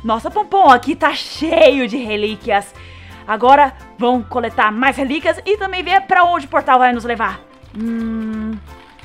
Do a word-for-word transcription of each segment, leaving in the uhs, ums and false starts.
Nossa, Pompom, aqui tá cheio de relíquias. Agora vamos coletar mais relíquias e também ver pra onde o portal vai nos levar. Hum...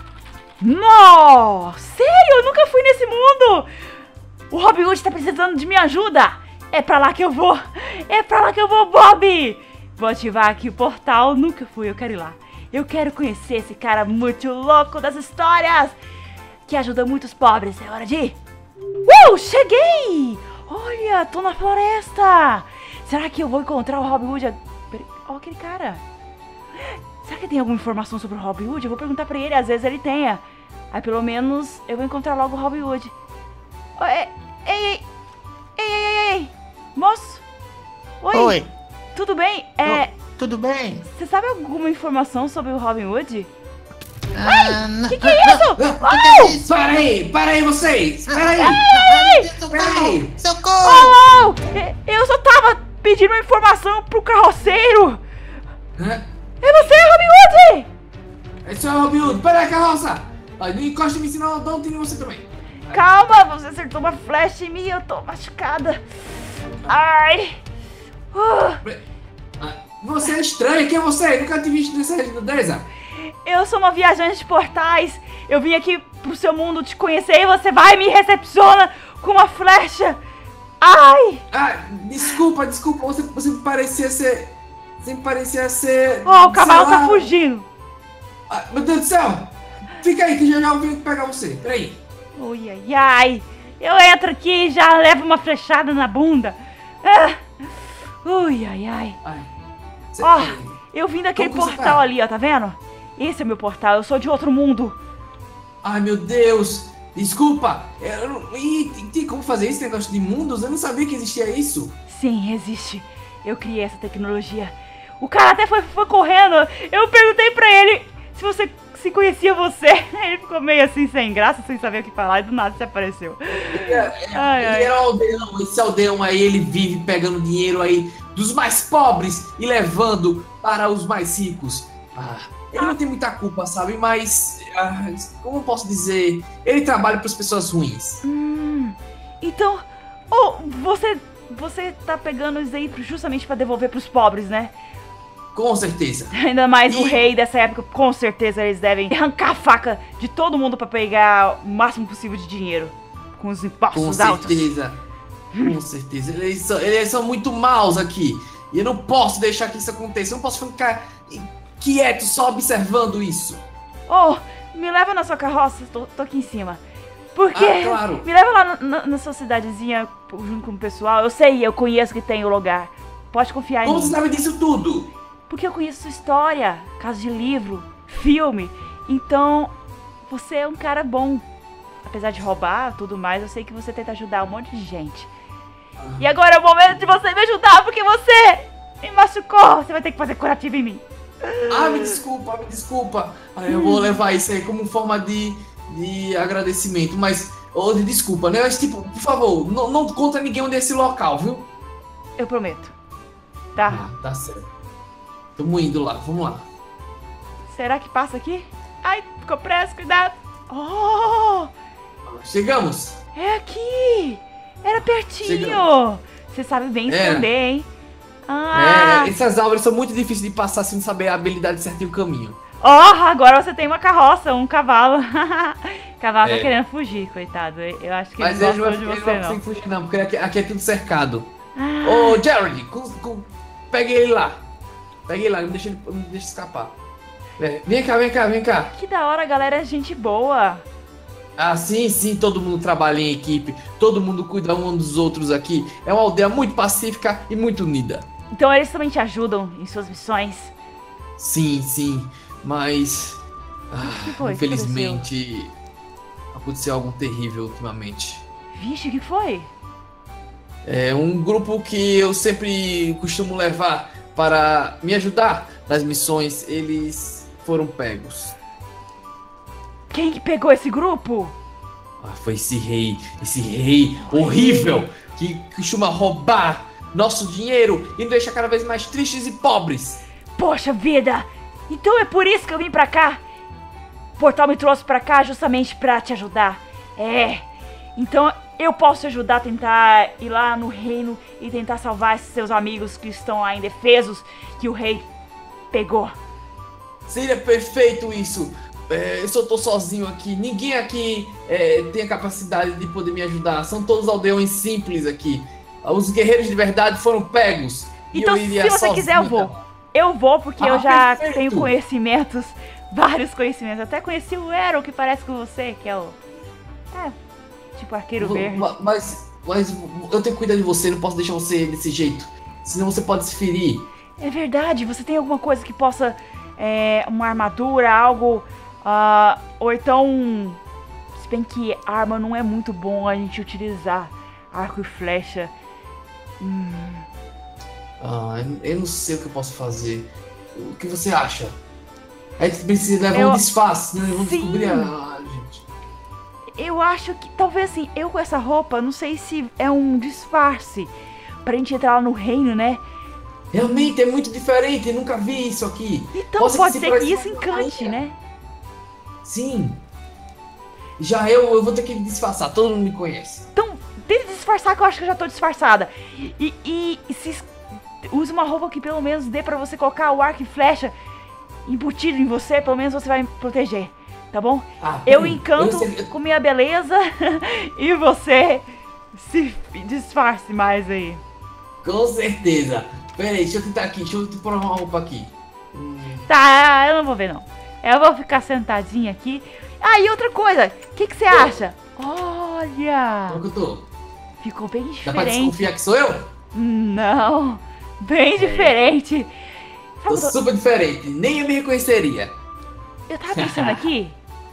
Nossa, sério? Eu nunca fui nesse mundo. O Robin Hood tá precisando de minha ajuda. É pra lá que eu vou. É pra lá que eu vou, Bob. Vou ativar aqui o portal. Nunca fui, eu quero ir lá. Eu quero conhecer esse cara muito louco das histórias, que ajuda muitos pobres. É hora de ir. Uh, cheguei. Olha, tô na floresta. Será que eu vou encontrar o Robin Hood? Olha aquele cara. Será que tem alguma informação sobre o Robin Hood? Eu vou perguntar pra ele, às vezes ele tenha. Aí pelo menos eu vou encontrar logo o Robin Hood. Oh, ei, ei, ei, ei, ei, ei, moço. Oi. Oi. Tudo bem? É... Oh, tudo bem? Você sabe alguma informação sobre o Robin Hood? Ah, Ai, que que é isso? Oh! Para aí, para aí vocês. Para aí. Ei! Para aí. Socorro! Oh, oh, eu só tava pedindo uma informação pro carroceiro. Hã? É você, Robin Hood? Esse é o Robin Hood. Para aí, carroça. Ai, não encosta em mim, senão eu dou um tiro em você também. Calma, você acertou uma flecha em mim, eu tô machucada. Ai. Uh. Ah, você é estranho. Quem é você? Eu nunca te visto nessa redondeza. Eu sou uma viajante de portais. Eu vim aqui pro seu mundo te conhecer e você vai e me recepciona com uma flecha. Ai. Ah, desculpa, desculpa. Você, você parecia ser... Você parecia ser... Oh, o cavalo sei lá. tá fugindo. Ah, meu Deus do céu. Fica aí que já já eu vim pegar você. Peraí. Ui, ai, ai. Eu entro aqui e já levo uma flechada na bunda. Ah. Ui, ai, ai. Ai. Cê... Ó, eu vim daquele Como você portal tá? ali, ó, tá vendo? Esse é meu portal, eu sou de outro mundo. Ai, meu Deus. Desculpa. Eu não... Ih, tem, tem como fazer esse negócio de mundos? Eu não sabia que existia isso. Sim, existe. Eu criei essa tecnologia. O cara até foi, foi correndo. Eu perguntei pra ele se você se conhecia você. Ele ficou meio assim, sem graça, sem saber o que falar, e do nada se apareceu. Ele, é- Ai, ele ai. era um aldeão. Esse aldeão aí, ele vive pegando dinheiro aí dos mais pobres e levando para os mais ricos. Ah, ele não tem muita culpa, sabe? Mas, ah, como eu posso dizer? Ele trabalha para as pessoas ruins. Hum, então, oh, você, você tá pegando isso aí justamente pra devolver pros pobres, né? Com certeza. Ainda mais o E- rei dessa época, com certeza eles devem arrancar a faca de todo mundo pra pegar o máximo possível de dinheiro. Com os Com impostos altos. certeza. Com certeza. Eles são, eles são muito maus aqui. E eu não posso deixar que isso aconteça. Eu não posso ficar quieto só observando isso. Oh, me leva na sua carroça, tô, tô aqui em cima. Porque Ah, claro. me leva lá na, na- na sua cidadezinha junto com o pessoal. Eu sei, eu conheço que tem o lugar. Pode confiar em Como mim. você sabe disso tudo? Porque eu conheço sua história, caso de livro, filme. Então, você é um cara bom. Apesar de roubar tudo mais, eu sei que você tenta ajudar um monte de gente. E agora é o momento de você me ajudar, porque você me machucou. Você vai ter que fazer curativo em mim. Ah, me desculpa, me desculpa. Ah, eu vou levar isso aí como forma de, de agradecimento. Mas, ou de desculpa, né? Mas, tipo, por favor, não, não conta ninguém onde é esse local, viu? Eu prometo. Tá? Ah, tá certo. Tamo indo lá, vamos lá. Será que passa aqui? Ai, ficou preso, cuidado. Oh, Chegamos. é aqui. Era pertinho. Chegamos. Você sabe bem É. esconder, hein? Ah. É, essas árvores são muito difíceis de passar sem saber a habilidade certa e o caminho. Ó, agora você tem uma carroça, um cavalo. Cavalo É. tá querendo fugir, coitado. Eu acho que ele Mas não eles não gostou vão de eles você, não não. conseguem fugir, não, porque aqui, aqui é tudo cercado. Ah, Ô, Jared, com, com, pegue ele lá. Pegue ele lá, não deixa ele não deixa escapar. É, vem cá, vem cá, vem cá. que da hora, galera, é gente boa. Ah, sim, sim, todo mundo trabalha em equipe, todo mundo cuida um dos outros aqui. É uma aldeia muito pacífica e muito unida. Então eles também te ajudam em suas missões. Sim, sim, mas... ah, que foi? O que infelizmente, aconteceu algo terrível ultimamente. Vixe, o que foi? É um grupo que eu sempre costumo levar para me ajudar nas missões, eles foram pegos. Quem que pegou esse grupo? Ah, foi esse rei, esse rei horrível que costuma roubar nosso dinheiro e nos deixa cada vez mais tristes e pobres. Poxa vida! Então é por isso que eu vim pra cá. O portal me trouxe pra cá justamente pra te ajudar. É. Então eu posso te ajudar a tentar ir lá no reino e tentar salvar esses seus amigos que estão lá indefesos, que o rei pegou. Seria perfeito isso. É, eu só tô sozinho aqui. Ninguém aqui é, tem a capacidade de poder me ajudar. São todos aldeões simples aqui. Os guerreiros de verdade foram pegos. E Então, eu iria se você sozinho, quiser, eu vou. tá? Eu vou porque Ah, eu já perfeito. tenho conhecimentos, vários conhecimentos. Até conheci o Ero, que parece com você, que é o... É, tipo arqueiro Vou- verde. ma- Mas, mas eu tenho que cuidar de você. Não posso deixar você desse jeito. Senão você pode se ferir. É verdade, você tem alguma coisa que possa... É, uma armadura, algo... ah, ou então... Se bem que arma não é muito bom a gente utilizar. Arco e flecha. Hum, Ah, eu não sei o que eu posso fazer. O que você acha? A gente precisa levar Eu- um disfarce, né? Vamos Sim. descobrir a, a gente. eu acho que... Talvez assim, eu com essa roupa, não sei se é um disfarce. Pra gente entrar lá no reino, né? Realmente é muito diferente, nunca vi isso aqui. Então Posso pode se ser que pareça isso uma encante, rainha. né? Sim. Já eu, eu vou ter que me disfarçar, todo mundo me conhece. Então, tente disfarçar que eu acho que eu já tô disfarçada. E, e, e se es- use uma roupa que pelo menos dê pra você colocar o arco e flecha embutido em você, pelo menos você vai me proteger, tá bom? Ah, Eu peraí, encanto eu sei- com minha beleza e você se disfarce mais aí. Com certeza. Pera aí, deixa eu tentar aqui, deixa eu pôr uma roupa aqui. Hum, Tá, eu não vou ver não. Eu vou ficar sentadinha aqui. Ah, e outra coisa, o que que você acha? Olha, como que eu tô? ficou bem Dá pra diferente. desconfiar que sou eu? Não, bem diferente. Tô Sabe, super diferente, nem eu me reconheceria. eu tava pensando aqui,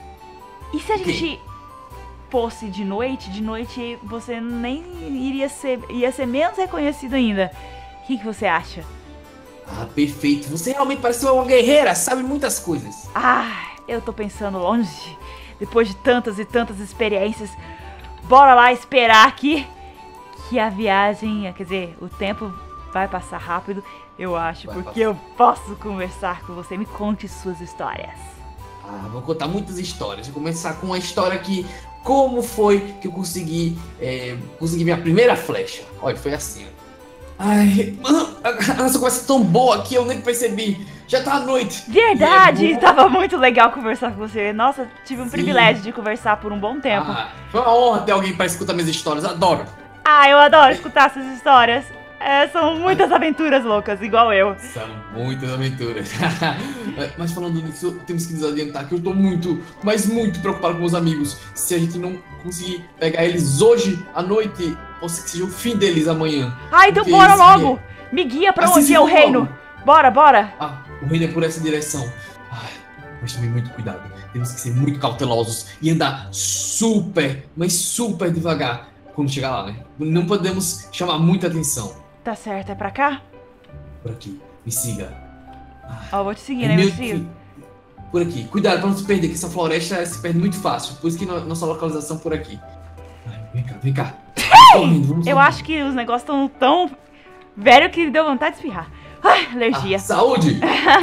e se a O quê? gente fosse de noite, de noite você nem iria ser, ia ser menos reconhecido ainda. O que que você acha? Ah, perfeito. Você realmente parece uma guerreira, sabe muitas coisas. Ah, eu tô pensando longe, depois de tantas e tantas experiências. Bora lá esperar aqui que a viagem, quer dizer, o tempo vai passar rápido, eu acho, Vai porque passar. eu posso conversar com você. Me conte suas histórias. Ah, vou contar muitas histórias. Vou começar com uma história que... Como foi que eu consegui... É, consegui minha primeira flecha? Olha, foi assim, ó. Ai, mano, a nossa conversa é tão boa que eu nem percebi. Já tá à noite. Verdade, E é bom. tava muito legal conversar com você. Nossa, tive um Sim. privilégio de conversar por um bom tempo. Ah, foi uma honra ter alguém pra escutar minhas histórias. Adoro. Ah, eu adoro escutar essas histórias. É, são muitas aventuras loucas, igual eu. São muitas aventuras. Mas falando nisso, temos que nos adiantar que eu tô muito, mas muito preocupado com meus amigos. Se a gente não conseguir pegar eles hoje à noite, pode ser que seja o fim deles amanhã. Ah, então Porque bora esse logo! Me guia pra Assim onde se é o for reino. logo. Bora, bora! Ah, o reino é por essa direção. Ai, mas tomem muito cuidado. Temos que ser muito cautelosos e andar super, mas super devagar quando chegar lá, né? Não podemos chamar muita atenção. Tá certo, é pra cá? Por aqui, me siga. Ó, eu vou te seguir, É né, meu meio filho? que- Por aqui. Cuidado pra não se perder, que essa floresta se perde muito fácil. Por isso que no- nossa localização por aqui. Ai, vem cá, vem cá. Vamos indo, vamos Eu indo. acho que os negócios estão tão velho que deu vontade de espirrar. Ai, alergia. Ah, saúde!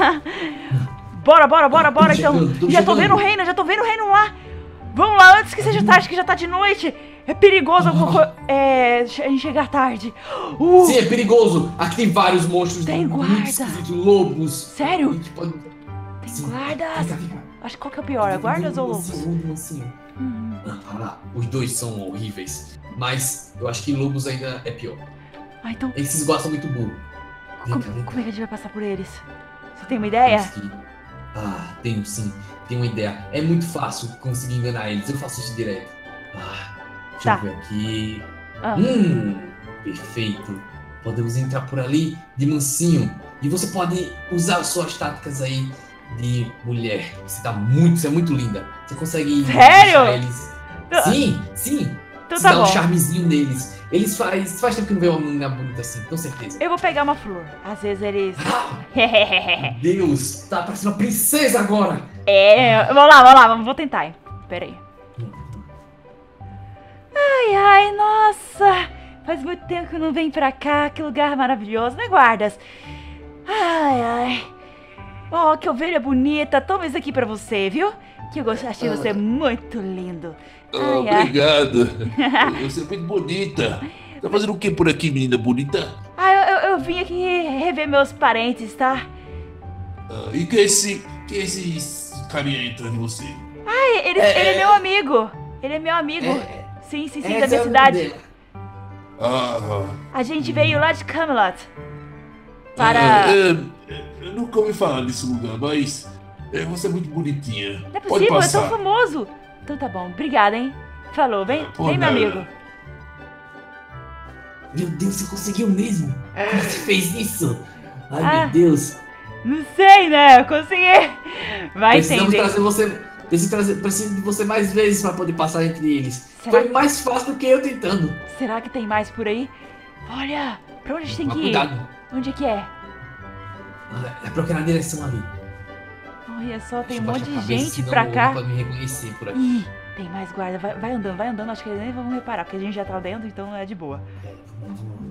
Bora, bora, bora, Tô bora então. chegando, tô Já tô chegando. vendo o reino, já tô vendo o reino lá. Vamos lá antes que seja tarde, que já tá de noite. É perigoso alguma coisa. É. A gente chegar tarde. Uh, Sim, é perigoso. Aqui tem vários monstros. Tem muito guarda. esquisitos, lobos. sério? A gente pode- Tem Sim. guardas. Vem cá, vem cá. Acho que qual que é o pior, é guardas ou lobos? Mansinho, um mansinho. Hum. Ah, olha lá. Os dois são horríveis. Mas eu acho que lobos ainda é pior. Ah, então Esses gostam muito burro. Vem como, cá, vem cá. como é que a gente vai passar por eles? Você tem uma ideia? Temos que- Ah, tenho sim. Tenho uma ideia. É muito fácil conseguir enganar eles. Eu faço isso direto. Ah, deixa Tá. eu ver aqui. Ah. Hum, perfeito. Podemos entrar por ali de mansinho. E você pode usar suas táticas aí de mulher. Você tá muito, você é muito linda. Você consegue Sério? deixar eles. Sim, sim. Então Você tá dá um bom. charmezinho neles. Eles faz, faz tempo que não vê uma menina bonita assim, com certeza. Eu vou pegar uma flor. Às vezes eles. Ah, Deus, tá parecendo uma princesa agora. É, vamos lá, vamos lá, vamos, vou tentar. Hein? Pera aí. Ai, ai, nossa! Faz muito tempo que eu não venho pra cá, que lugar maravilhoso, né, guardas? Ai, ai. Oh, que ovelha bonita. Toma isso aqui pra você, viu? Que eu gost- achei você muito lindo. Ah, Ai, ai. obrigado. Você é muito bonita. Tá fazendo o que por aqui, menina bonita? Ah, eu, eu, eu vim aqui rever meus parentes, tá? Ah, e que é esse, que é esse carinha aí atrás de você? Ah, ele, É, ele é é. meu amigo. Ele é meu amigo. É, Sim, sim, sim, essa da minha é a cidade. dele. Ah, A gente veio lá de Camelot. ah, Para... é, é, eu nunca ouvi falar desse lugar, mas é, você é muito bonitinha. Não é Pode possível, é tão passar. famoso. Então tá bom, obrigada, hein? Falou, vem, Por vem meu nada. amigo. Meu Deus, você conseguiu mesmo? Como você fez isso? Ai, Ah. meu Deus. Não sei, né? Eu consegui. Vai Precisamos entender. trazer você. Preciso, trazer, preciso de você mais vezes pra poder passar entre eles. Será Foi mais fácil do que eu tentando. Será que tem mais por aí? Olha, pra onde a gente tem Mas que ir? cuidado. Onde é que é? Ah, É pra aquela direção ali. Olha só, tem um Deixa eu monte baixar de a cabeça, gente senão pra o cá. Pode me reconhecer por aqui. Ih, tem mais guarda. Vai, vai andando, vai andando. Acho que eles nem vão reparar, porque a gente já tá dentro, então é de boa. É, vamos, vamos.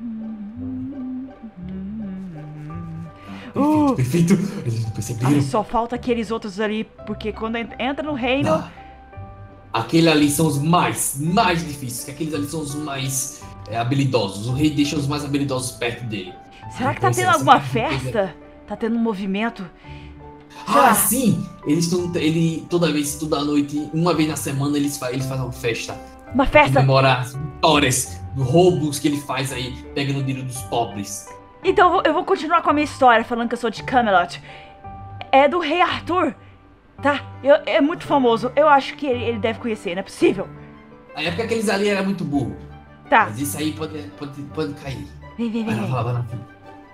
Uh, Perfeito, perfeito. Eles não perceberam. ai, só falta aqueles outros ali, porque quando en- entra no reino... Ah, aquele ali são os mais, mais difíceis. Que aqueles ali são os mais é, habilidosos. O rei deixa os mais habilidosos perto dele. Será que Com tá tendo licença, alguma com licença. festa? Tá tendo um movimento? Ah, sim! Eles estão. Ele, toda vez, toda noite, uma vez na semana, eles, fa eles fazem uma festa. Uma festa? Comemorar as vitórias, roubos que ele faz aí, pegando o dinheiro dos pobres. Então eu vou, eu vou continuar com a minha história, falando que eu sou de Camelot. É do rei Arthur, tá? Eu- é muito famoso. Eu acho que ele, ele deve conhecer, não é possível. A época aqueles ali era muito burro. Tá, Mas isso aí pode, pode, pode cair. vem, vem, Vai vem. lá, vem. vai lá, vai lá. filho.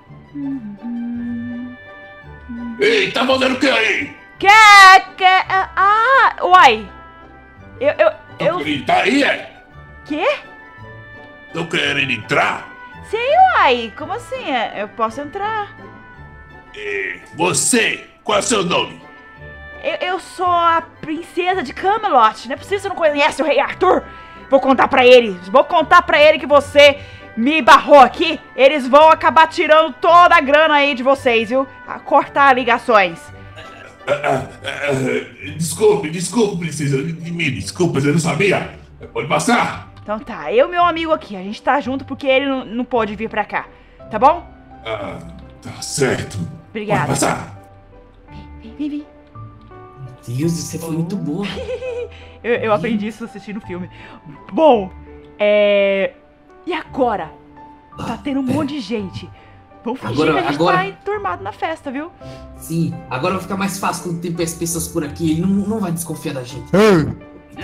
Ei, tá fazendo o que aí? Quer, quer... Ah, uai. Eu, eu, eu... Ele tá aí, é? Quê? Tô querendo entrar? Sei, uai. Como assim? É, eu posso entrar. É, você, qual é o seu nome? Eu, eu sou a princesa de Camelot. Não é possível que você não conhece o rei Arthur. Vou contar pra ele. Vou contar pra ele que você me barrou aqui. Eles vão acabar tirando toda a grana aí de vocês, viu? A cortar ligações. Ah, ah, ah, desculpe, desculpe, princesa. Me desculpe, eu não sabia. Pode passar? Então tá, eu e meu amigo aqui. A gente tá junto porque ele não, não pôde vir pra cá. Tá bom? Ah, tá certo. Obrigada. Pode passar. Vem, vem, vem. Meu Deus, você foi muito boa. Eu, eu aprendi isso assistindo o filme. Bom, é... E agora? Tá tendo um monte de gente. Vamos fingir Agora- que a gente agora- tá enturmado na festa, viu? Sim, agora vai ficar mais fácil quando tem as pessoas por aqui. Ele não, não vai desconfiar da gente. Ei!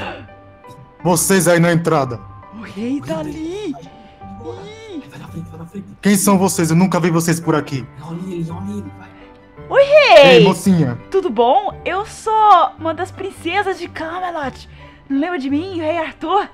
Vocês aí na entrada. O rei tá ali. Vai na frente, vai na frente. Quem são vocês? Eu nunca vi vocês por aqui. Olha ele, olha ele, vai. Ei, Ei, mocinha. tudo bom? Eu sou uma das princesas de Camelot. Não lembra de mim, o rei Arthur?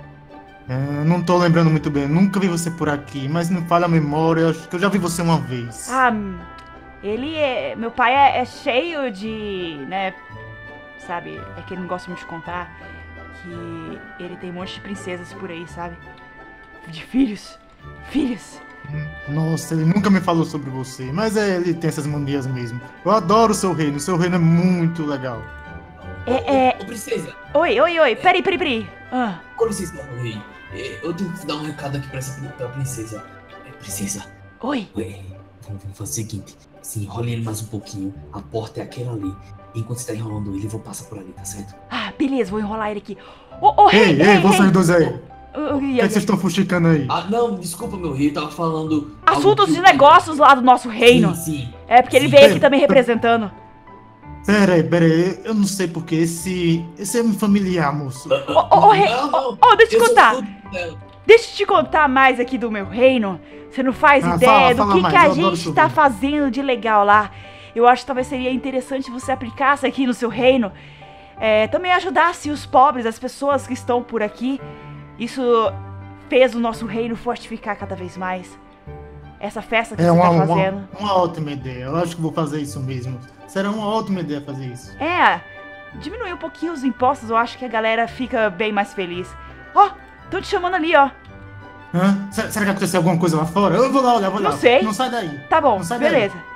É, não tô lembrando muito bem. Nunca vi você por aqui, mas não falha a memória. Eu acho que eu já vi você uma vez. Ah, ele é... Meu pai é, é cheio de... né... Sabe, é que ele não gosta muito de contar que ele tem um monte de princesas por aí, sabe? De filhos. Filhos. Nossa, ele nunca me falou sobre você. Mas é, ele tem essas manias mesmo. Eu adoro o seu reino. O seu reino é muito legal. É, é... Ô, princesa, Oi, oi, oi. Peraí, peraí, peraí. Ah, com licença, meu rei. É, Eu tenho que dar um recado aqui pra essa pra princesa. É, princesa, oi. ué, vamos, vamos fazer o seguinte. Se enrole ele mais um pouquinho. A porta é aquela ali. Enquanto você tá enrolando ele, eu vou passar por ali, tá certo? Ah, beleza, vou enrolar ele aqui. Ô, ô, rei, Ei, rei, ei, vocês rei. dois aí. Eu- eu- O que, é que vocês estão fuxicando aí? Ah, não, desculpa, meu rei. Eu tava falando. algo Assuntos que de o- negócios lá do nosso reino. Sim, sim. É porque ele Sim. veio aqui também representando. Pera aí, pera aí. Eu não sei porque esse. Esse é um familiar, moço. Ô, ô, ô, rei, Não, não. ô, deixa eu te Eu sou contar. tudo dela. Deixa eu te contar mais aqui do meu reino. Você não faz Ah, ideia fala, do fala que, mais, que a eu adoro gente te tá ouvir. fazendo de legal lá. Eu acho que talvez seria interessante você aplicasse aqui no seu reino. É, também ajudasse os pobres, as pessoas que estão por aqui. Isso fez o nosso reino fortificar cada vez mais. Essa festa que É você uma, tá uma, fazendo. uma ótima ideia. Eu acho que vou fazer isso mesmo. Será uma ótima ideia fazer isso. É, diminuir um pouquinho os impostos, eu acho que a galera fica bem mais feliz. Ó, tô te chamando ali, ó. Hã? Será, será que aconteceu alguma coisa lá fora? Eu vou lá olhar, vou lá. Não sei. Não sai daí. Tá bom, Não sai daí. beleza.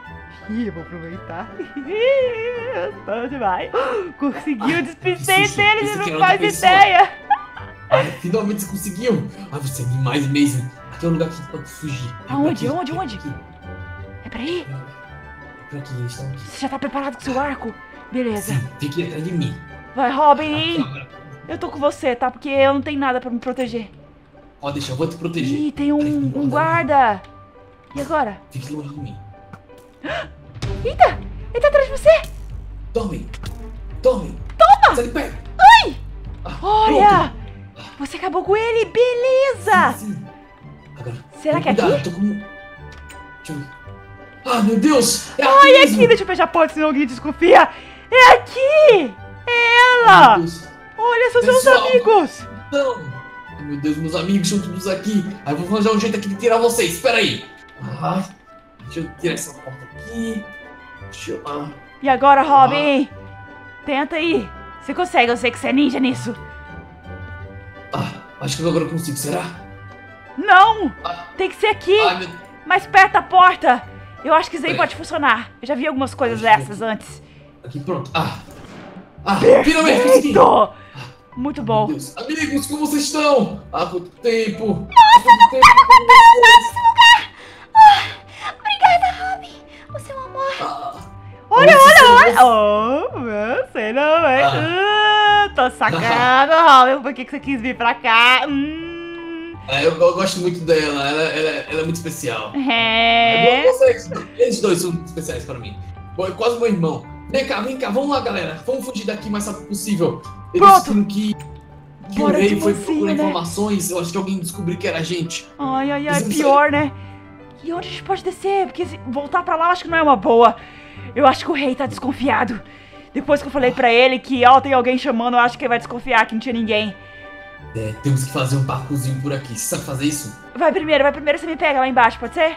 Ih, eu vou aproveitar. Bom demais. Conseguiu despistar que susto. dele, Esse você aqui não era faz outra pessoa. ideia. Ai, finalmente você conseguiu. Ah, você é demais mesmo. Aqui é um lugar que pode fugir. É por Aonde? aqui, Onde? é por Onde? aqui. É pra ir? É por aqui, eles estão aqui. Você já tá preparado com seu arco? Beleza. Sim, fique atrás de mim. Vai, Robin. Agora, Eu tô com você, tá? Porque eu não tenho nada pra me proteger. pode deixar, eu vou te proteger. Ih, tem um, Peraí, um guarda. E agora? Fique longe de mim. Eita! Ele tá atrás de você! Tome! Tome! Toma! Sai de perto! Ai! Ah, Olha! pronto. Você acabou com ele! Beleza! Sim, sim. Agora, Será tome que é cuidado, aqui? eu tô com... Deixa eu ver. Ah, meu Deus! É Ai, aqui é mesmo. aqui! Deixa eu fechar a porta, senão alguém desconfia! É aqui! É Ai, ela! meu Deus. Olha, são seus Pessoal, amigos! Não! Ai, meu Deus, meus amigos estão todos aqui. Aí eu vou arranjar um jeito aqui de tirar vocês. Espera aí. Ah, deixa eu tirar essa porta aqui. Deixa eu... Ah. E agora, Robin? Tenta aí! Você consegue, eu sei que você é ninja nisso! Ah, acho que agora eu consigo, será? Não! Ah. Tem que ser aqui! Ai, meu... Mais perto da porta! Eu acho que isso aí Peraí. pode funcionar. Eu já vi algumas coisas Deixa eu ver dessas aqui. antes. Aqui, pronto. Ah! Ah, finalmente consegui! Perfeito! Muito bom. Meu Deus. Amigos, como vocês estão? Há quanto tempo? Nossa, quanto tempo Obrigada, Robin. Você é um amor. ah, Olha, vocês olha, são- olha! Oh, você não é. Ah, tô sacando, Robin. Por que que você quis vir pra cá? Hum. É, eu, eu gosto muito dela, ela, ela, ela é muito especial. É. Eu sei que eles dois são especiais para mim. Bom, é quase meu irmão. Vem cá, vem cá, vamos lá, galera. Vamos fugir daqui o mais rápido possível. Eles Pronto. disseram que, que o Bora rei de foi mansinho, procurar né? informações. Eu acho que alguém descobriu que era a gente. Ai, ai, ai, Mas eu não pior, né? E onde a gente pode descer? Porque se voltar pra lá eu acho que não é uma boa. Eu acho que o rei tá desconfiado. Depois que eu falei pra ele que, ó, tem alguém chamando, eu acho que ele vai desconfiar que não tinha ninguém. É, temos que fazer um parkourzinho por aqui. Você sabe fazer isso? Vai primeiro, vai primeiro, você me pega lá embaixo, pode ser?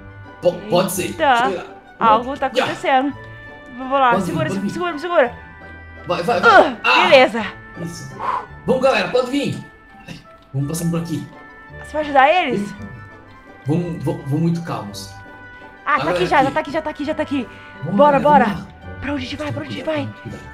P pode ser. Eita. Deixa eu ver lá. Algo tá Já. acontecendo. Vou lá, Pode vir, segura, pode vir. segura, me segura. Vai, vai, vai. Ah, beleza. Isso. Vamos, galera, pode vir. Vamos passando por aqui. Você vai ajudar eles? Vamos, vamos, vamos muito calmos. Ah, tá Agora aqui já, aqui. já tá aqui, já tá aqui, já tá aqui. Vamos, Bora, galera, bora. vamos lá. Pra onde a gente vai, pra onde a gente Cuidado, vai? cuidado.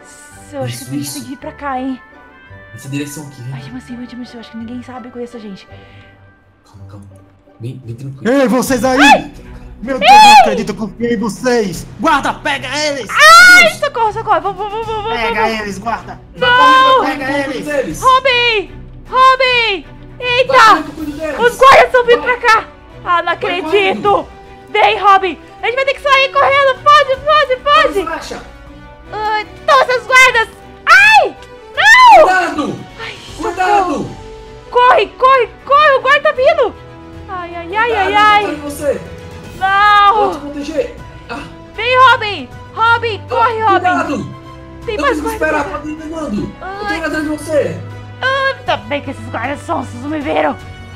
Eu acho que Isso, a gente isso. tem que ir pra cá, hein? Essa direção aqui, Vai vem. de mansinho, vai de mansinho. Eu acho que ninguém sabe conhecer a gente. Calma, calma. Bem, bem tranquilo. Ei, vocês aí! Meu Deus, não acredito, eu confiei em vocês! Guarda, pega eles! Ai, socorro, socorro. Vamos, vamos, vamos, vamos. Pega eles, guarda! Não! Pega eles! Deles. Robin! Robin! Vai, Eita! vai, cuida deles. Os guardas estão vindo Vai. pra cá! Ah, não Vai acredito! Vem, Robin! A gente vai ter que sair correndo! Foge, foge, foge! Faixa. Ai, todos os guardas! Ai! Não! Cuidado! Ai, Cuidado! Corre, corre, corre! O guarda tá vindo! Ai, ai, ai, ai, ai! Cuidado em você. Não! Vou te proteger. Ah, Vem, Robin! Robin, corre, Robin! Cuidado! Tem Não mais consigo guardas! esperar, pode ir andando. Eu tô Ai. indo atrás de você. Ainda bem que esses guardas sonsos não me viram!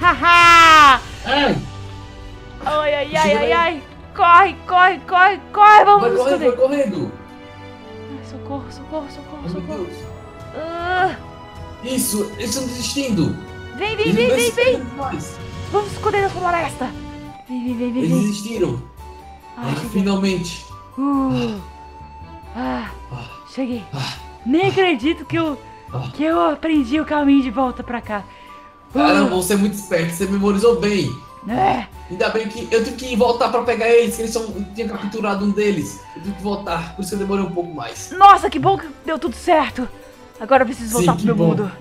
Haha! Ai, Ai, ai, ai, Chega ai, aí. ai! Corre, corre, corre, corre! Vamos vai nos correndo, vai esconder! correndo. Ai, socorro, socorro, socorro, Ai, meu socorro! Deus. Ah, Isso, eles estão desistindo. vem, vem, Eles vem, não vem, precisam vem! de nós. Vamos nos esconder na floresta! Vem, vem, vem, vem, Eles vem! desistiram. Ai, Ah, cheguei! finalmente. Uh, ah, Ah, cheguei! ah, Nem acredito que eu, ah. que eu aprendi o caminho de volta pra cá! Caramba, você é muito esperto, você memorizou bem. É, Ainda bem que eu tive que voltar pra pegar eles, que eles são, eu tinha capturado um deles. Eu tive que voltar, por isso que eu demorei um pouco mais. nossa, que bom que deu tudo certo! Agora eu preciso Sim, voltar que pro meu bom. mundo!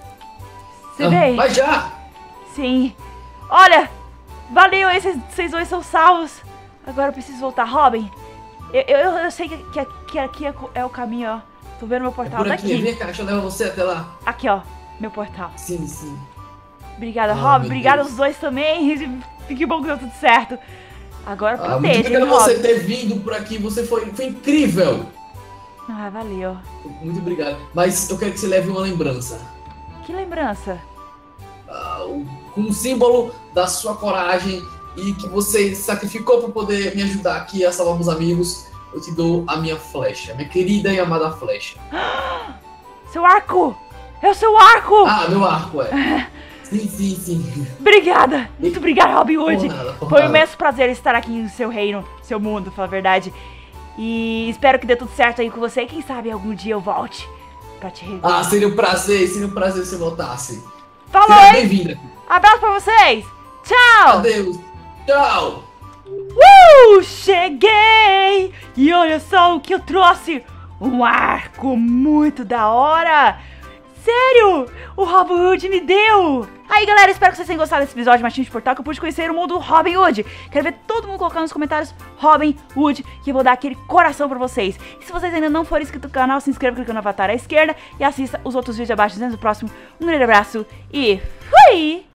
Você Ah, vem? Vai já! Sim. Olha, valeu, esses vocês dois são salvos. Agora eu preciso voltar. Robin, eu, eu, eu sei que, que, que aqui é, é o caminho, ó. Tô vendo meu É portal por aqui, daqui. vem cá, deixa eu levar você até lá. Aqui, ó, meu portal. Sim, sim. Obrigada, Ah, Robin. meu Obrigada Deus. aos dois também. Que bom que deu tudo certo. Agora Ah, muito proteja, hein, obrigado você Robin. ter vindo por aqui, você foi, foi incrível. Ah, valeu. Muito obrigado. Mas eu quero que você leve uma lembrança. Que lembrança. Ah, o- como símbolo da sua coragem e que você sacrificou para poder me ajudar aqui a salvar meus amigos, eu te dou a minha flecha, minha querida e amada flecha. Seu arco! É o seu arco! Ah, meu arco é. Sim, sim, sim. Obrigada! Muito obrigada, Robin Hood! Por nada, por Foi um nada. imenso prazer estar aqui no seu reino, seu mundo, pra falar a verdade. E espero que dê tudo certo aí com você. E quem sabe algum dia eu volte pra te rever. Ah, seria um prazer, seria um prazer se você voltasse. Falou, Seja hein? bem-vinda. Abraço pra vocês! Tchau! Adeus. Tchau. Uh, cheguei! E olha só o que eu trouxe! Um arco muito da hora! Sério! O Robin Hood me deu! Aí galera, espero que vocês tenham gostado desse episódio mais de Portal, que eu pude conhecer o mundo do Robin Hood. Quero ver todo mundo colocando nos comentários Robin Hood, que eu vou dar aquele coração pra vocês. E se vocês ainda não forem inscritos no canal, se inscreva clicando no avatar à esquerda e assista os outros vídeos abaixo dentro do próximo. Um grande abraço e fui!